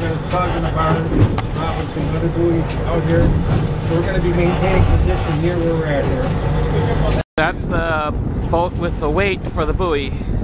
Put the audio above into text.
clogging the barn, dropping some other buoy out here. So we're going to be maintaining position near where we're at here. That's the boat with the weight for the buoy.